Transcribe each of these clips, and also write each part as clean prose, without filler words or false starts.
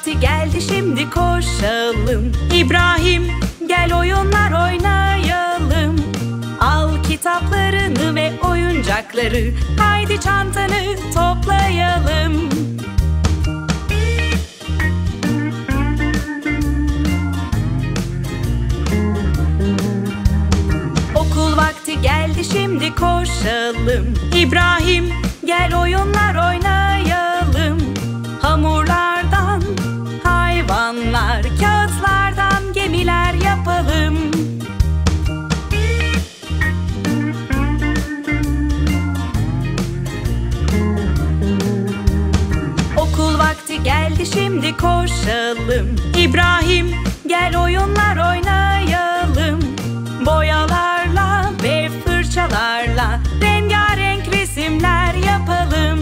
vakti geldi, şimdi koşalım. İbrahim, gel oyunlar oynayalım. Al kitaplarını ve oyuncakları, haydi çantanı toplayalım. Okul vakti geldi, şimdi koşalım. İbrahim, gel oyunlar oynayalım. Hamurlardan hayvanlar, kağıtlardan gemiler yapalım. Okul vakti geldi, şimdi koşalım. İbrahim, gel oyunlar oynayalım. Boyalarla ve fırçalarla rengarenk resimler yapalım.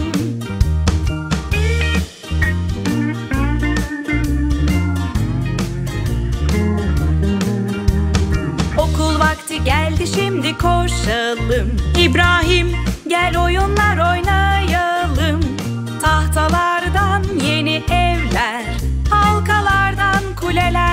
Okul vakti geldi, şimdi koşalım. İbrahim, gel oyunlar oynayalım. Tahtalardan yeni evler, halkalardan kuleler